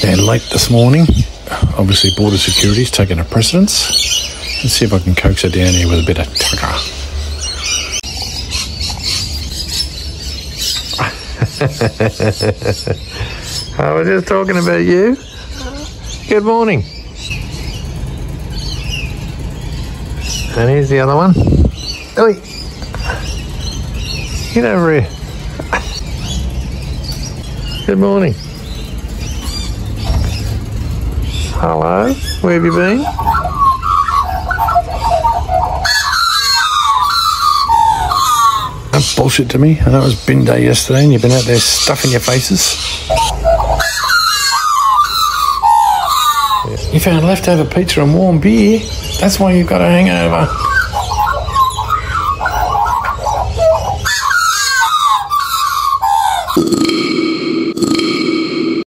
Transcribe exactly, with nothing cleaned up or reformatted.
Okay, late this morning. Obviously, border security's taking a precedence. Let's see if I can coax her down here with a bit of tucker. I was just talking about you. Good morning. And here's the other one. Oi! Get over here. Good morning. Hello, where have you been? That's bullshit to me. I know it was bin day yesterday and you've been out there stuffing your faces. You found leftover pizza and warm beer. That's why you've got a hangover.